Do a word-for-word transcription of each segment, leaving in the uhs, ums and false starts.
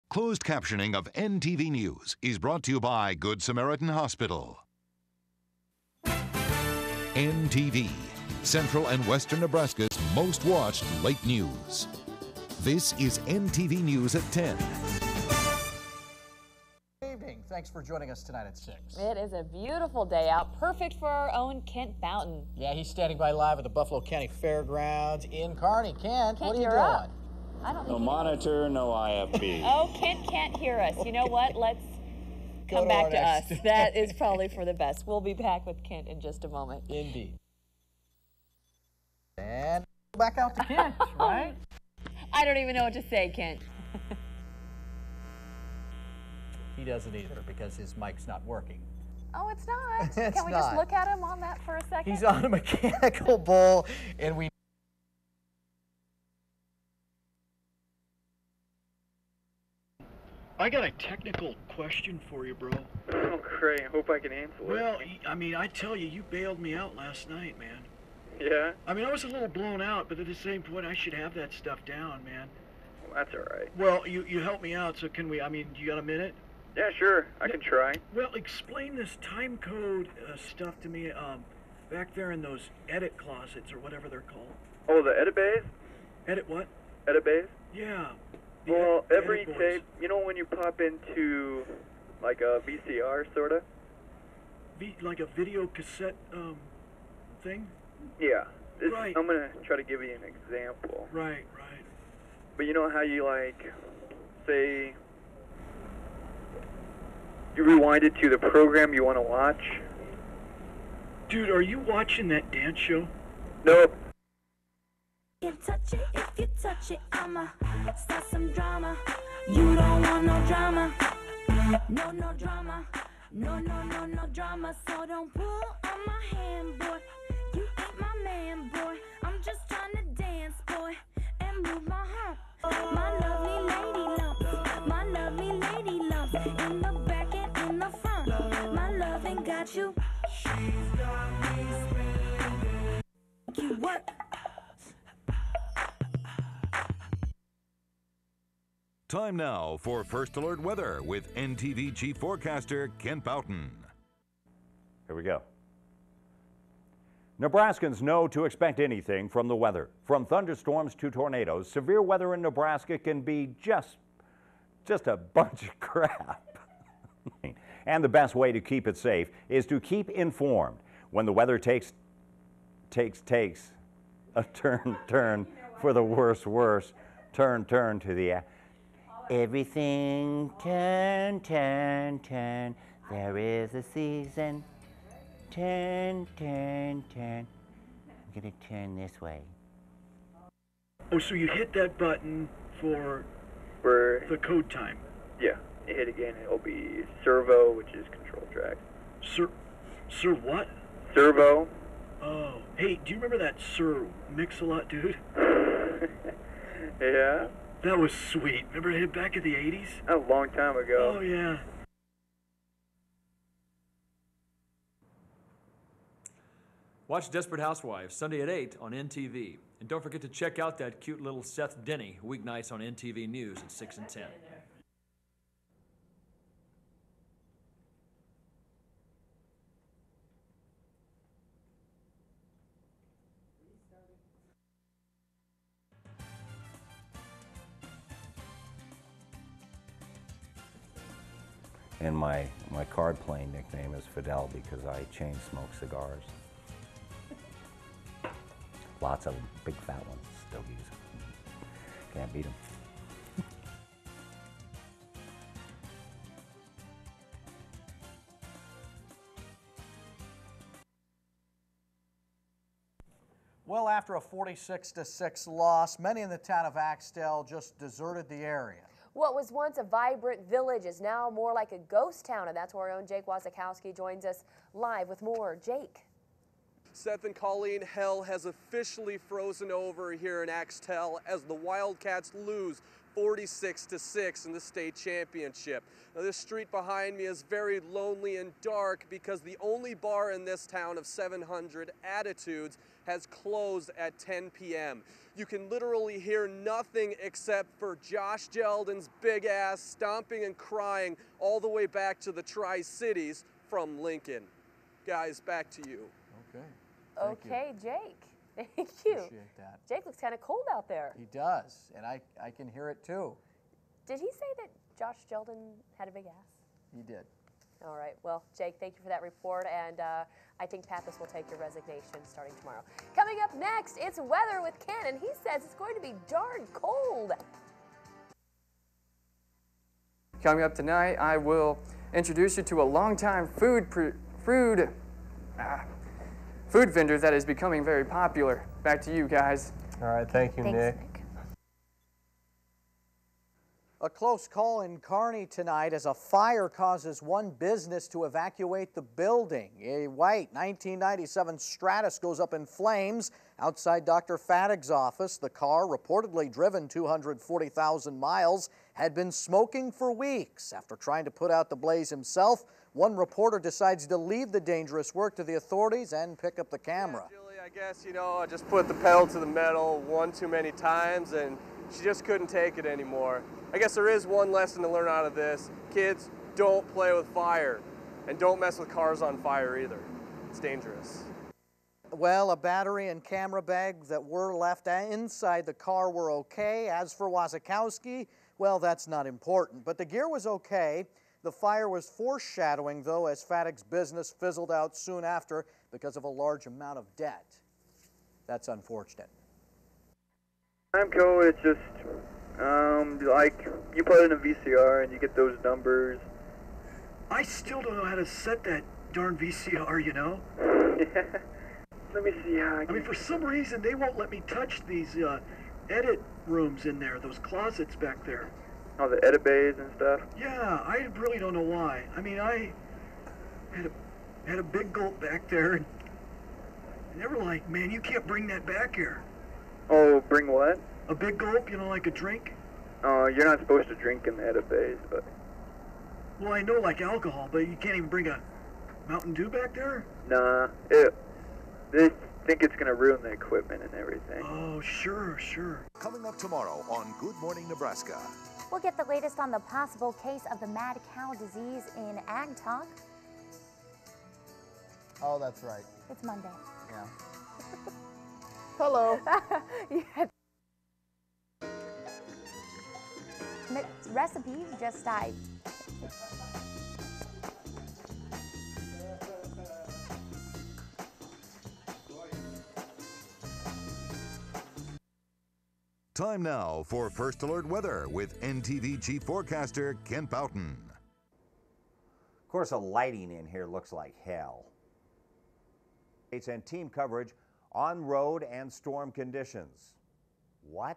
Closed captioning of N T V News is brought to you by Good Samaritan Hospital. N T V, Central and Western Nebraska's most watched late news. This is N T V News at ten. Good evening. Thanks for joining us tonight at six. It is a beautiful day out, perfect for our own Kent Boughton. Yeah, he's standing by live at the Buffalo County Fairgrounds in Kearney. Kent, Kent, what are you you're doing? up. I don't No think monitor, no I F B. Oh, Kent can't hear us. You know what? Let's Go come to back our to us. next- That is probably for the best. We'll be back with Kent in just a moment. Indeed. And back out to Kent, right? I don't even know what to say, Kent. He doesn't either because his mic's not working. Oh, it's not. It's Can we just not. look at him on that for a second? He's on a mechanical bull, and we I got a technical question for you, bro. Oh, great. Hope I can answer it. Well, I mean, I tell you, you bailed me out last night, man. Yeah? I mean, I was a little blown out, but at the same point, I should have that stuff down, man. Well, that's all right. Well, you, you helped me out, so can we, I mean, you got a minute? Yeah, sure. I can try. Well, explain this time code uh, stuff to me, um, back there in those edit closets, or whatever they're called. Oh, the edit bays? Edit what? Edit bays? Yeah. the Well, ed- every edit boards. tape, you know when you pop into, like, a V C R, sort of? V, like a video cassette, um, thing? Yeah. This, Right. I'm going to try to give you an example. Right, right. But you know how you, like, say, you rewind it to the program you want to watch? Dude, are you watching that dance show? Nope. You touch it, if you touch it, I'ma start some drama. You don't want no drama, no, no drama, no, no, no, no drama. So don't pull on my hand, boy. You ain't my man, boy. I'm just trying to dance, boy, and move my heart. My lovely lady lumps, my lovely lady lumps, in the back and in the front. My loving got you. She's got me spinning. You work. Time now for First Alert Weather with N T V Chief Forecaster Kent Boughton. Here we go. Nebraskans know to expect anything from the weather. From thunderstorms to tornadoes, severe weather in Nebraska can be just, just a bunch of crap. And the best way to keep it safe is to keep informed. When the weather takes, takes, takes a turn, turn for the worse, worse, turn, turn to the everything turn, turn, turn. There is a season. Turn, turn, turn. I'm gonna turn this way. Oh, so you hit that button for For, the code time. yeah, you hit again, it'll be servo, which is control track. Sir, sir what? Servo. Oh, hey, do you remember that Sir Mix-a-Lot dude? Yeah, That was sweet. Remember him back in the eighties? a long time ago. Oh, yeah. Watch Desperate Housewives Sunday at eight on N T V. And don't forget to check out that cute little Seth Denny weeknights on N T V News at six and ten. And my, my card playing nickname is Fidel because I chain smoke cigars. Lots of them, big fat ones, stogies. Can't beat them. Well, after a forty-six to six loss, many in the town of Axtell just deserted the area. What was once a vibrant village is now more like a ghost town, and that's where our own Jake Wasikowski joins us live with more. Jake. Seth and Colleen, hell has officially frozen over here in Axtell as the Wildcats lose forty-six to six in the state championship. Now, this street behind me is very lonely and dark because the only bar in this town of seven hundred Attitudes has closed at ten p m You can literally hear nothing except for Josh Jeldon's big ass stomping and crying all the way back to the Tri-Cities from Lincoln. Guys, back to you. Okay. Thank okay, you. Jake. Thank you. Appreciate that. Jake looks kind of cold out there. He does, and I, I can hear it too. Did he say that Josh Jeldon had a big ass? He did. All right. Well, Jake, thank you for that report, and uh, I think Pappas will take your resignation starting tomorrow. Coming up next, it's weather with Ken, and he says it's going to be darn cold. Coming up tonight, I will introduce you to a longtime food food ah, food vendor that is becoming very popular. Back to you guys. All right, thank you, Thanks, Nick. Nick. A close call in Kearney tonight as a fire causes one business to evacuate the building. A white nineteen ninety-seven Stratus goes up in flames outside Doctor Fadig's office. The car, reportedly driven two hundred forty thousand miles, had been smoking for weeks. After trying to put out the blaze himself, one reporter decides to leave the dangerous work to the authorities and pick up the camera. Yeah, Julie, I guess, you know, I just put the pedal to the metal one too many times and she just couldn't take it anymore. I guess there is one lesson to learn out of this. Kids, don't play with fire. And don't mess with cars on fire either. It's dangerous. Well, a battery and camera bag that were left inside the car were okay. As for Wasikowski, well, that's not important. But the gear was okay. The fire was foreshadowing, though, as Fadig's business fizzled out soon after because of a large amount of debt. That's unfortunate. Timeco, it's just, um, like, you put in a V C R and you get those numbers. I still don't know how to set that darn V C R, you know? Let me see how I can... I mean, for some reason, they won't let me touch these uh, edit rooms in there, those closets back there. Oh, the edit bays and stuff? Yeah, I really don't know why. I mean, I had a, had a big gulp back there, and they were like, man, you can't bring that back here. Oh, bring what? A big gulp, you know, like a drink? Oh, uh, you're not supposed to drink in the edit bays, but... Well, I know, like alcohol, but you can't even bring a Mountain Dew back there? Nah, it, they think it's going to ruin the equipment and everything. Oh, sure, sure. Coming up tomorrow on Good Morning Nebraska. We'll get the latest on the possible case of the mad cow disease in Ag Talk. Oh, that's right. It's Monday. Yeah. Hello. Yeah. The recipe just died. Time now for First Alert Weather with N T V Chief Forecaster Kent Boughton. Of course, the lighting in here looks like hell. It's and team coverage on road and storm conditions. What?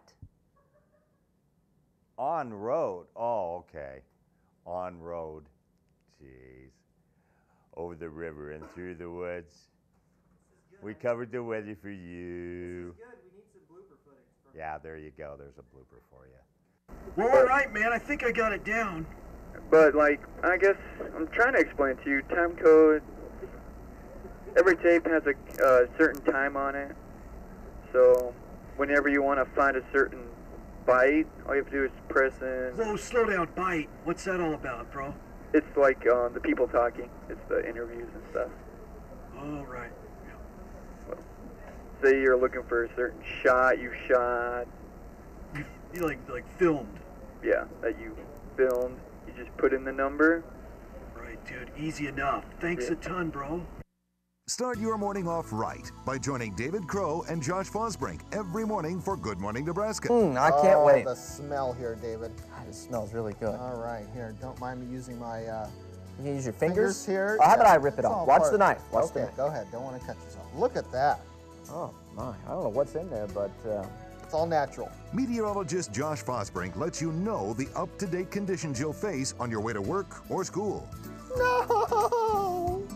On road? Oh, okay. On road. Jeez. Over the river and through the woods. We covered the weather for you. This is good. We need some blooper footage. From yeah, there you go. There's a blooper for you. Well, all right, man. I think I got it down. But, like, I guess I'm trying to explain to you, time code, every tape has a uh, certain time on it. So, whenever you want to find a certain byte, all you have to do is press in. Whoa, slow down, bite. What's that all about, bro? It's like uh, the people talking. It's the interviews and stuff. Oh, right. Well, say you're looking for a certain shot you shot. You, you like, like filmed? Yeah, that you filmed. You just put in the number. Right, dude. Easy enough. Thanks Yeah. a ton, bro. Start your morning off right by joining David Crow and Josh Fosbrink every morning for Good Morning Nebraska. Mm, I can't oh, wait. The smell here, David. God, it smells really good. All right, here. Don't mind me using my uh, You can use your fingers, fingers here. Oh, how Yeah, about I rip it it's off? all Watch part- the knife. Watch okay, the knife. go ahead. Don't want to cut yourself. Look at that. Oh my! I don't know what's in there, but uh, It's all natural. Meteorologist Josh Fosbrink lets you know the up-to-date conditions you'll face on your way to work or school. No!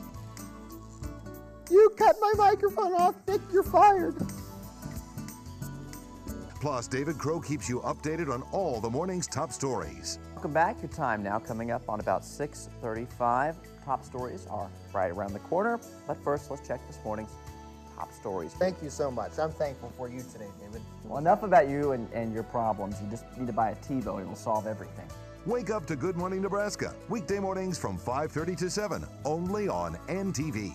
You cut my microphone off, Nick. You're fired. Plus, David Crow keeps you updated on all the morning's top stories. Welcome back. Your time now coming up on about six thirty-five. Top stories are right around the corner. But first, let's check this morning's top stories. Thank you so much. I'm thankful for you today, David. Well, enough about you and, and your problems. You just need to buy a T-bone. It'll solve everything. Wake up to Good Morning Nebraska, weekday mornings from five thirty to seven, only on N T V.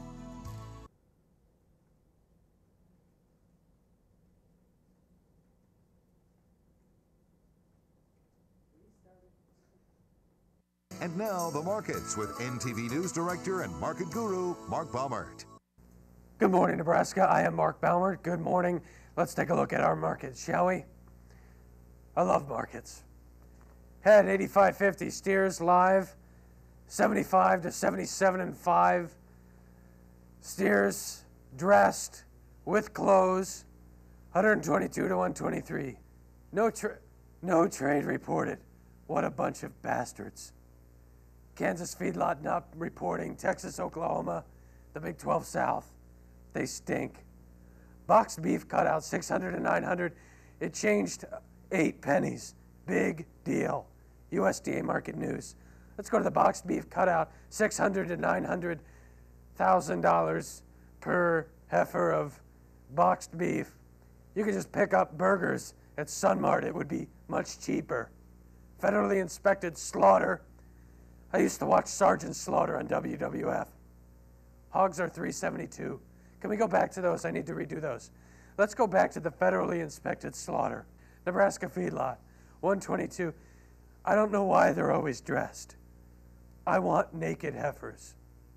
And now, the markets with N T V News Director and Market Guru, Mark Baumert. Good morning, Nebraska. I am Mark Baumert. Good morning. Let's take a look at our markets, shall we? I love markets. Head eighty-five fifty steers live, seventy-five to seventy-seven and five. Steers dressed with clothes, one twenty-two to one twenty-three. No, tra no trade reported. What a bunch of bastards. Kansas feedlot not reporting. Texas, Oklahoma, the Big twelve South. They stink. Boxed beef cut out six hundred to nine hundred. It changed eight pennies. Big deal. U S D A market news. Let's go to the boxed beef cutout. six hundred to nine hundred thousand dollars per heifer of boxed beef. You could just pick up burgers at Sunmart. It would be much cheaper. Federally inspected slaughter. I used to watch Sergeant Slaughter on W W F. Hogs are three seventy-two. Can we go back to those? I need to redo those. Let's go back to the federally inspected slaughter. Nebraska feedlot, one twenty-two. I don't know why they're always dressed. I want naked heifers.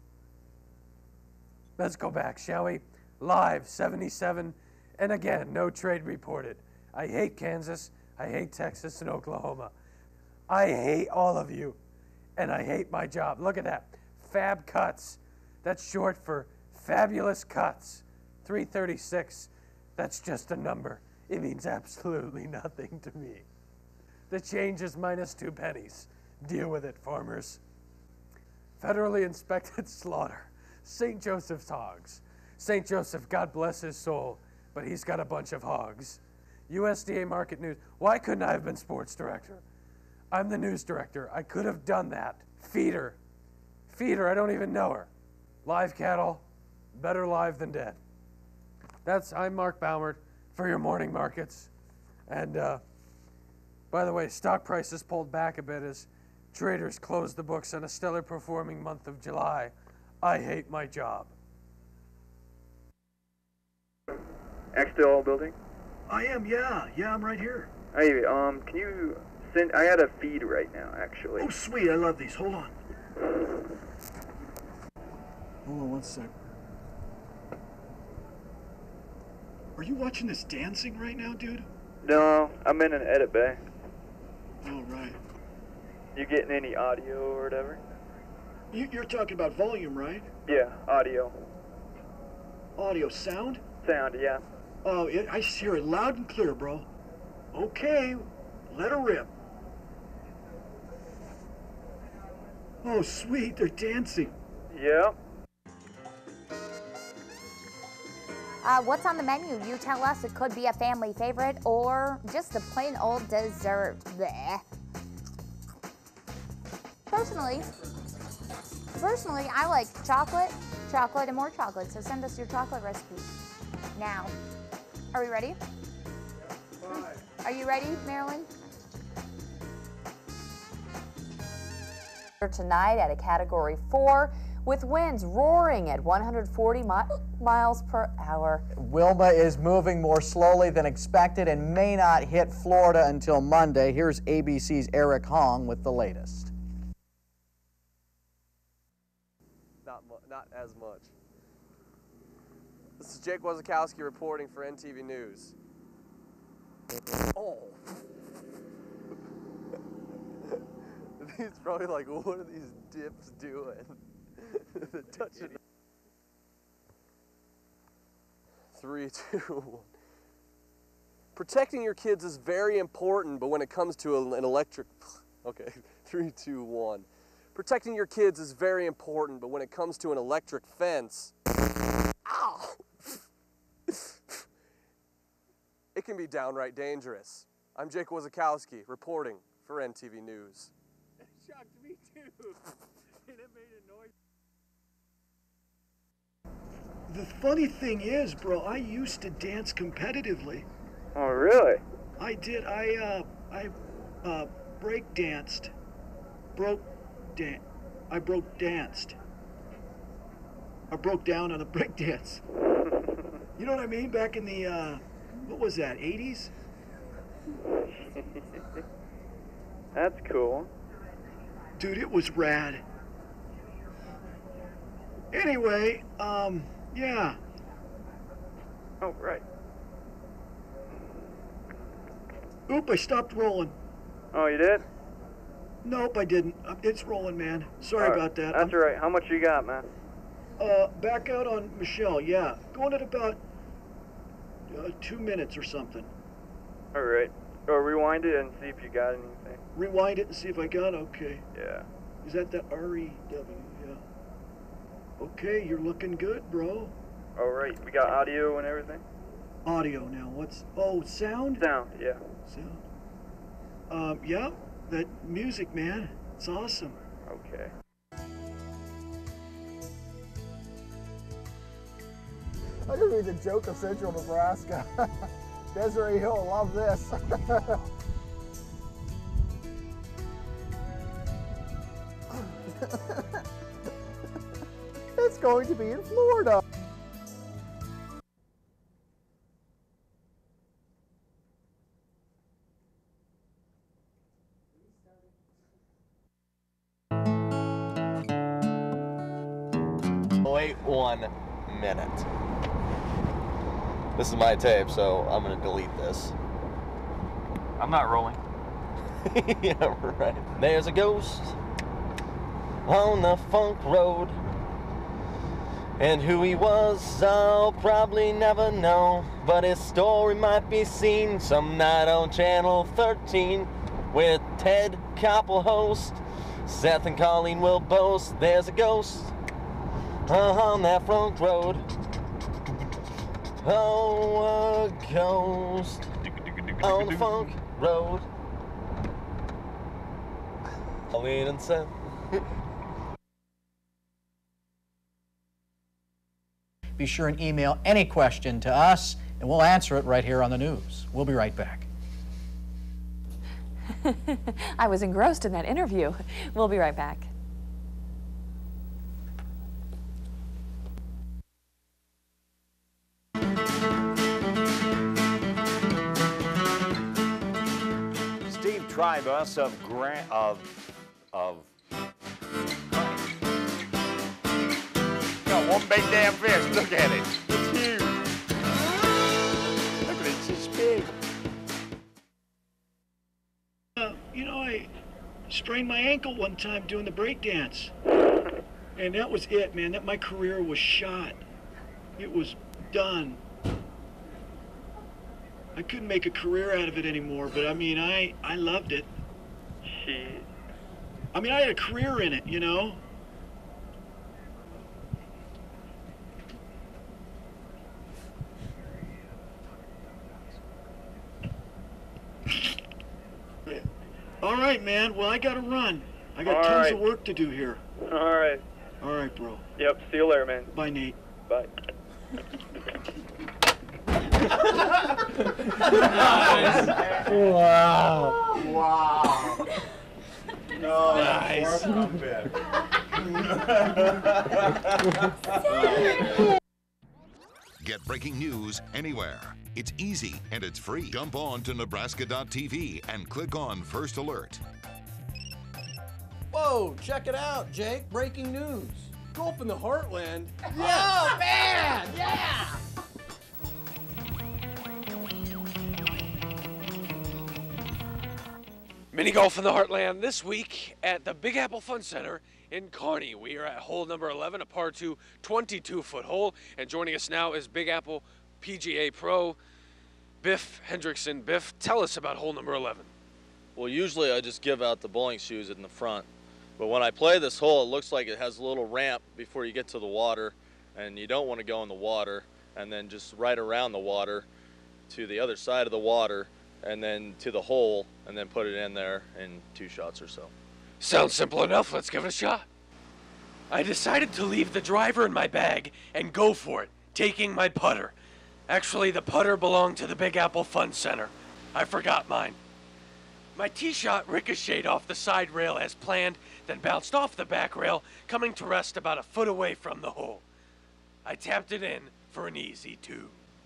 Let's go back, shall we? Live, seventy-seven. And again, no trade reported. I hate Kansas. I hate Texas and Oklahoma. I hate all of you. And I hate my job. Look at that. Fab Cuts. That's short for Fabulous Cuts. three thirty-six. That's just a number. It means absolutely nothing to me. The change is minus two pennies. Deal with it, farmers. Federally inspected slaughter. Saint Joseph's hogs. Saint Joseph, God bless his soul, but he's got a bunch of hogs. U S D A market news. Why couldn't I have been sports director? I'm the news director. I could have done that. Feeder. Feeder, I don't even know her. Live cattle, better live than dead. That's, I'm Mark Baumert for your morning markets. And uh, by the way, stock prices pulled back a bit as traders closed the books on a stellar performing month of July. I hate my job. Axtell building? I am, yeah. Yeah, I'm right here. Hey, um, can you send, I had a feed right now, actually. Oh, sweet. I love these. Hold on. Hold on one sec. Are you watching this dancing right now, dude? No, I'm in an edit bay. Oh, right. You getting any audio or whatever? You, you're talking about volume, right? Yeah, audio. Audio, sound? Sound, yeah. Oh, it, I hear it loud and clear, bro. Okay, let her rip. Oh, sweet, they're dancing. Yeah. Uh, what's on the menu? You tell us. It could be a family favorite or just a plain old dessert. Blech. Personally, personally, I like chocolate, chocolate, and more chocolate. So send us your chocolate recipe now. Are we ready? Are you ready, Marilyn? Tonight at a category four with winds roaring at one hundred forty mi miles per hour. Wilma is moving more slowly than expected and may not hit Florida until Monday. Here's A B C's Eric Hong with the latest. Not, not as much. This is Jake Wazakowski reporting for N T V News. Oh. He's probably like, what are these dips doing? The touching. Three, two, one. Protecting your kids is very important, but when it comes to an electric, okay, three, two, one. Protecting your kids is very important, but when it comes to an electric fence, ow! It it can be downright dangerous. I'm Jake Wozakowski, reporting for N T V News. It shocked me too. And it made a noise. The funny thing is, bro, I used to dance competitively. Oh, really? I did. I uh, I uh, break danced, broke dan. I broke danced. I broke down on a break dance. You know what I mean? Back in the uh, what was that? eighties. That's cool. Dude, it was rad. Anyway, um, yeah. Oh, right. Oop, I stopped rolling. Oh, you did? Nope, I didn't. Uh, It's rolling, man. Sorry All right. about that. That's I'm- all right. How much you got, man? Uh, back out on Michelle, yeah. Going at about uh, two minutes or something. All right. Or rewind it and see if you got anything. Rewind it and see if I got okay. Yeah. Is that the R E W? Yeah. Okay, you're looking good, bro. All right. We got audio and everything? Audio now. What's... Oh, sound? Sound, yeah. Sound. Um, yeah. That music, man. It's awesome. Okay. That could be the joke of Central Nebraska. Desiree Hill will love this. It's going to be in Florida. Wait one minute. This is my tape, so I'm gonna delete this. I'm not rolling. Yeah, right. There's a ghost on the funk road, and who he was, I'll probably never know, but his story might be seen some night on Channel thirteen with Ted Koppel host. Seth and Colleen will boast there's a ghost on that funk road. Oh, a ghost on the funk road. Colleen and Seth. Be sure and email any question to us, and we'll answer it right here on the news. We'll be right back. I was engrossed in that interview. We'll be right back. Steve Tribus of Grant of of Got one big damn fish. Look at it. It's huge. Look at it. It's just big. Uh, you know, I sprained my ankle one time doing the break dance. And that was it, man. That my career was shot. It was done. I couldn't make a career out of it anymore, but I mean, I, I loved it. Shit. I mean, I had a career in it, you know? All right, man. Well, I gotta run. I got All tons right. of work to do here. All right. All right, bro. Yep. See you later, man. Bye, Nate. Bye. Wow. Wow. No, Nice. not bad. Get breaking news anywhere. It's easy and it's free. Jump on to Nebraska dot T V and click on First Alert. Whoa, check it out, Jake. Breaking news. Golf in the Heartland. Oh, man! Yeah! Mini golf in the Heartland this week at the Big Apple Fun Center in Kearney. We are at hole number eleven, a par two, twenty-two foot hole. And joining us now is Big Apple P G A Pro, Biff Hendrickson. Biff, tell us about hole number eleven. Well, usually I just give out the bowling shoes in the front. But when I play this hole, it looks like it has a little ramp before you get to the water, and you don't want to go in the water and then just right around the water to the other side of the water and then to the hole and then put it in there in two shots or so. Sounds simple enough. Let's give it a shot. I decided to leave the driver in my bag and go for it, taking my putter. Actually, the putter belonged to the Big Apple Fun Center. I forgot mine. My tee shot ricocheted off the side rail as planned, then bounced off the back rail, coming to rest about a foot away from the hole. I tapped it in for an easy two.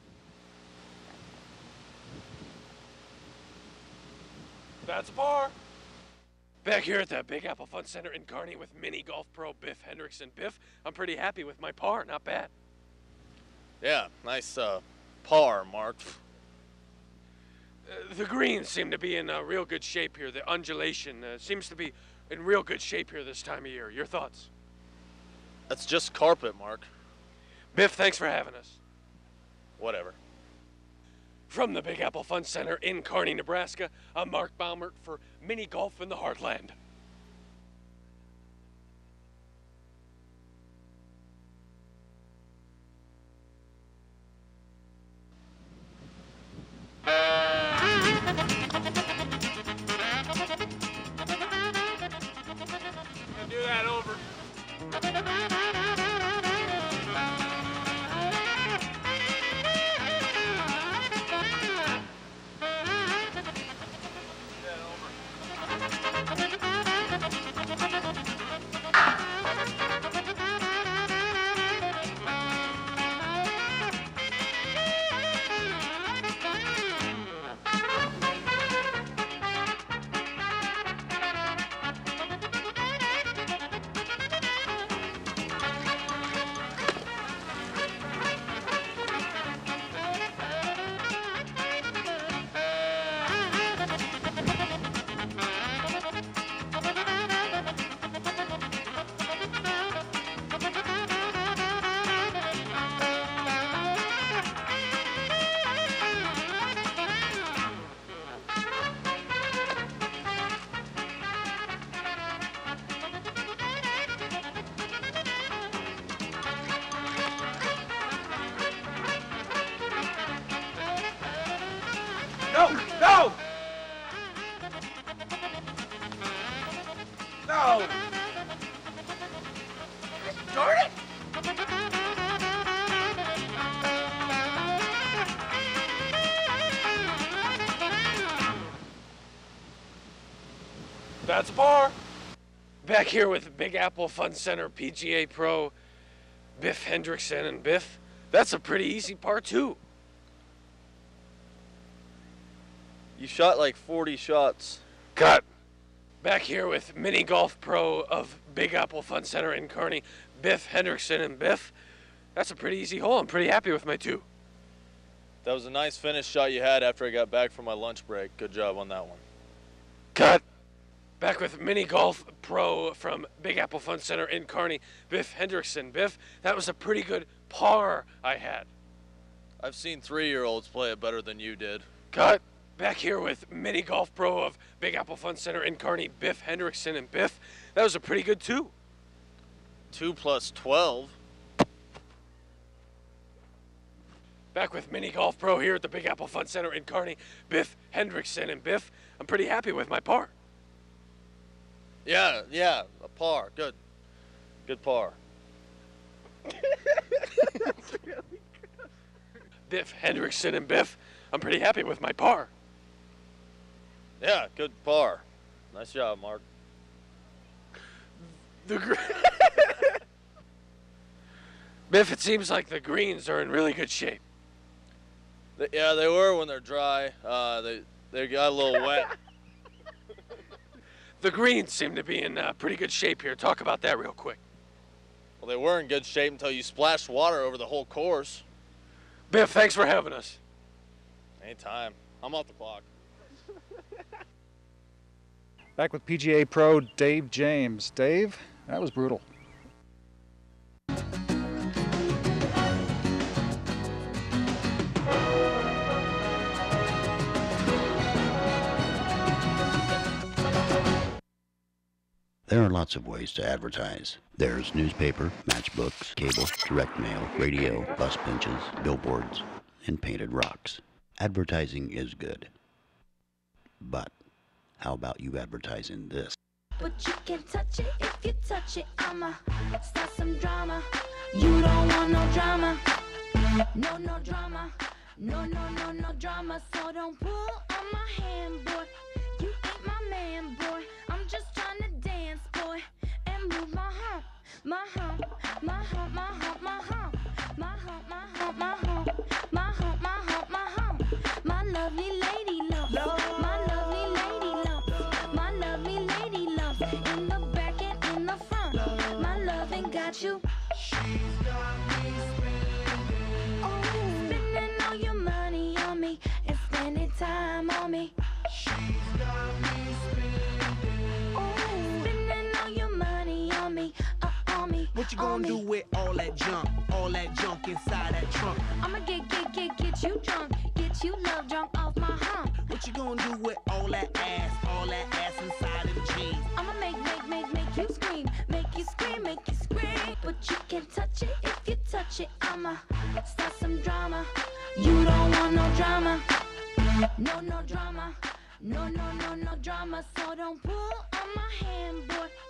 That's a par. Back here at the Big Apple Fun Center in Kearney with mini golf pro Biff Hendrickson. Biff, I'm pretty happy with my par, not bad. Yeah, nice uh, par, Mark. Uh, the greens seem to be in uh, real good shape here. The undulation uh, seems to be in real good shape here this time of year. Your thoughts? That's just carpet, Mark. Biff, thanks for having us. Whatever. From the Big Apple Fun Center in Kearney, Nebraska, I'm Mark Baumert for Mini Golf in the Heartland. Do that over. No! No! No! Darn it! That's a par. Back here with Big Apple Fun Center P G A Pro Biff Hendrickson. And Biff, that's a pretty easy par too. You shot like forty shots. Cut. Back here with Mini Golf Pro of Big Apple Fun Center in Kearney, Biff Hendrickson. And Biff, that's a pretty easy hole. I'm pretty happy with my two. That was a nice finish shot you had after I got back from my lunch break. Good job on that one. Cut. Back with Mini Golf Pro from Big Apple Fun Center in Kearney, Biff Hendrickson. Biff, that was a pretty good par I had. I've seen three-year-olds play it better than you did. Cut. Back here with Mini Golf Pro of Big Apple Fun Center in Kearney, Biff Hendrickson. And Biff, that was a pretty good two. Two plus twelve. Back with Mini Golf Pro here at the Big Apple Fun Center in Kearney, Biff Hendrickson. And Biff, I'm pretty happy with my par. Yeah, yeah, a par. Good. Good par. Biff Hendrickson. And Biff, I'm pretty happy with my par. Yeah, good par. Nice job, Mark. The gr Biff, it seems like the greens are in really good shape. They, yeah, they were when they're dry. Uh, they they got a little wet. The greens seem to be in uh, pretty good shape here. Talk about that real quick. Well, they were in good shape until you splashed water over the whole course. Biff, thanks for having us. Anytime. I'm off the clock. Back with P G A Pro Dave James. Dave, that was brutal. There are lots of ways to advertise. There's newspaper, matchbooks, cable, direct mail, radio, bus benches, billboards, and painted rocks. Advertising is good. But how about you advertising this? But you can touch it if you touch it. I'ma start some drama. You don't want no drama. No, no drama. No, no, no, no drama. So don't pull on my hand, boy. You ain't my man, boy. I'm just trying to dance, boy. And move my hump, my hump, my hump, my hump, my hump. My hump, my hump, my hump. My hump, my hump, my hump. My lovely lady love. My lovely lady love. My lovely lady love. In the back and in the front. My loving got you. She's got me spending. Oh, spending all your money on me and spending time on me. She's got me spending. Oh, spending all your money on me, uh, on me. What you gonna do with all that junk, all that junk inside that trunk? I'ma get, get, get, get you drunk, get you love drunk off my hump. What you gonna do with all that ass, all that ass inside of the jeans? I'ma make, make, make, make you scream, make you scream, make you scream. But you can touch it if you touch it. I'ma start some drama. You don't want no drama. No, no drama. No, no, no, no drama. So don't pull on my hand, boy.